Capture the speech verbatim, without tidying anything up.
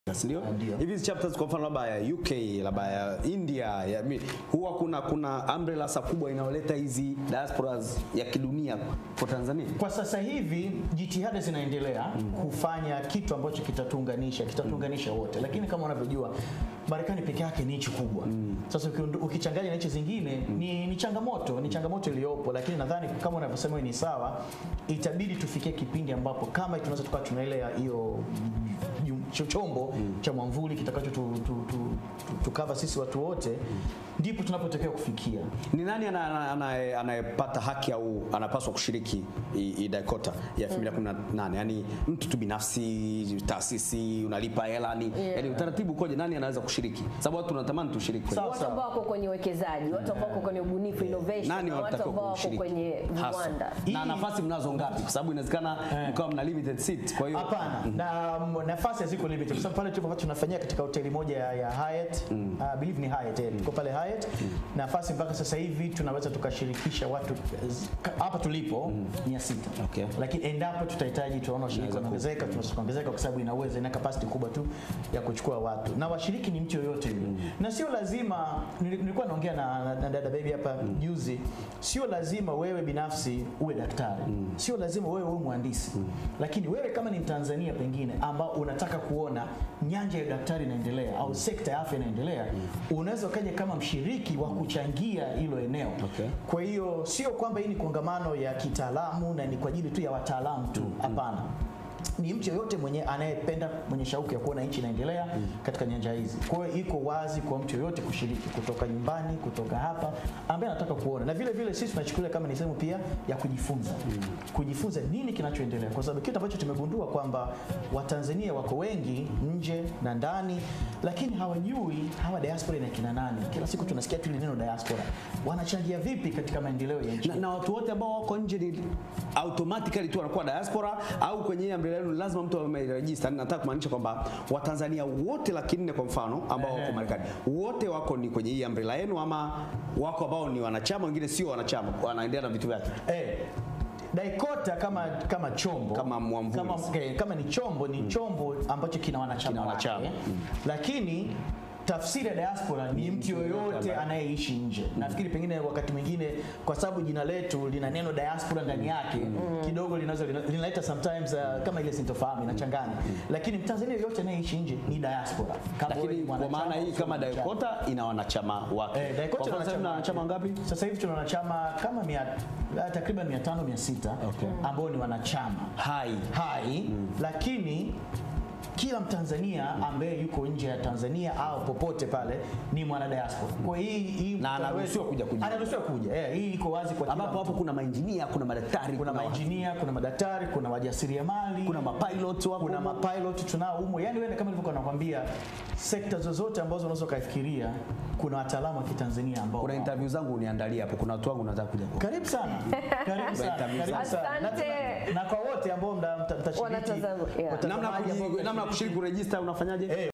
Ndio hivi chapters kwa mfano labda ya U K, labda ya India, ya huwa kuna kuna umbrella kubwa inayoleta hizi diasporas ya kidunia kwa Tanzania. Kwa sasa hivi jitihada zinaendelea mm. kufanya kitu ambacho kitatuunganisha, kitatuunganisha mm. wote. Lakini kama unavyojua Marekani peke yake ni nchi kubwa. Mm. Sasa ukichanganya na nchi zingine mm. ni, ni changamoto, ni changamoto iliyopo, lakini nadhani kama unavyosema ni sawa, itabidi tufikie kipindi ambapo kama tunaweza tukawa tunaelea hiyo chombo mm. cha mwamvuli kitakacho tu, tu, tu, tu, tukava sisi watu wote mm. ndipo tunapotokea kufikia. Ni nani anayepata haki au anapaswa kushiriki hii Dakota ya elfu mbili kumi na nane? Yaani mtu tu binafsi, taasisi, unalipa hela ni yeah. Yaani utaratibu ukoje, nani anaweza kushiriki? Sababu watu tunatamani tushiriki. Watu ambao wako kwenye uwekezaji, watu ambao wako kwenye ubunifu, innovation, nani watu ambao wako kwenye viwanda. Na nafasi mnazo ngapi? Kwa sababu inawezekana mkao mna limited seat. Kwa hiyo hapana. Na nafasi ziko limited. Kwa sababu pale tulipo tunafanyia katika hoteli moja ya, ya Hyatt, mm. uh, believe ni Hyatt, mm. tuko pale Hyatt. Mm. Nafasi mpaka sasa hivi tunaweza tukashirikisha watu hapa tulipo mm. mia sita. Okay. Lakini endapo tutahitaji tunaona washiriki wanaongezeka, tunaongezeka kwa sababu inaweza ina capacity kubwa tu ya kuchukua watu. Na washiriki ni mtu yoyote yule. Mm. Na sio lazima, nilikuwa naongea na, na, na dada baby hapa mm. juzi, sio lazima wewe binafsi uwe daktari. Mm. Sio lazima wewe uwe mhandisi. Mm. Lakini wewe kama ni Mtanzania pengine ambao unataka kuona nyanja ya daktari inaendelea au sekta ya afya inaendelea, mm. unaweza kaja kama mshiriki wa kuchangia hilo eneo. Okay. Kwa hiyo sio kwamba hii ni kongamano ya kitaalamu na ni kwa ajili tu ya wataalamu tu, hapana. Mm. Ni mtu yoyote mwenye anayependa, mwenye shauku ya kuona nchi inaendelea mm. katika nyanja hizi. Kwa hiyo iko wazi kwa mtu yoyote kushiriki, kutoka nyumbani, kutoka hapa, ambaye anataka kuona. Na vile vile sisi tunachukulia kama ni sehemu pia ya kujifunza. Mm. Kujifunza nini kinachoendelea, kwa sababu kitu ambacho tumegundua kwamba Watanzania wako wengi nje na ndani, lakini hawajui hawa diaspora ina kina nani. Kila siku tunasikia tu neno diaspora. Wanachangia vipi katika maendeleo ya nchi? Na, na watu wote ambao wako nje ni automatically tu wanakuwa diaspora au kwenye umbrella lazima mtu ameregister? Nataka kumaanisha kwamba Watanzania wote laki nne kwa mfano ambao wako Marekani wote wako ni kwenye hii umbrella yenu, ama wako ambao ni wanachama, wengine sio wanachama, wanaendelea na vitu vyake? Eh, Dakota kama kama chombo kama mwamvuli kama, okay, kama ni chombo ni mm. chombo ambacho kina wanachama, kina wanachama. Mm. Lakini tafsiri ya diaspora ni mtu yoyote anayeishi nje. Mm. Nafikiri pengine wakati mwingine kwa sababu jina letu lina neno diaspora ndani yake mm. kidogo linaweza linaleta sometimes uh, kama ile sintofahamu inachanganya. Mm. Lakini Mtanzania yoyote anayeishi nje ni diaspora. Lakini kwa maana hii kama Dakota ina wanachama wake. Eh, Dakota ina wanachama, wanachama ngapi? Sasa hivi tuna wanachama kama mia, takriban mia tano mia sita okay. ambao ni wanachama hai hai mm. lakini kila Mtanzania ambaye yuko nje ya Tanzania au popote pale ni mwana diaspora. Kwa hii hii na anaruhusiwa kuja kuja. Anaruhusiwa kuja. Eh, hii iko wazi kwa kila. Ambapo hapo kuna mainjinia, kuna madaktari, kuna mainjinia, kuna madaktari, kuna wajasiriamali, kuna mapilot wako, kuna mapilot tunao humo. Yaani wewe kama nilivyokuwa nakwambia, sekta zozote ambazo unaweza kufikiria kuna wataalamu wa Kitanzania ambao. Kuna interview zangu uniandalia hapo. Kuna watu wangu nataka kuja kwa. Karibu sana. Karibu sana. Karibu sana. Na kwa wote ambao mtashiriki. Namna namna kushiriki kuregister unafanyaje?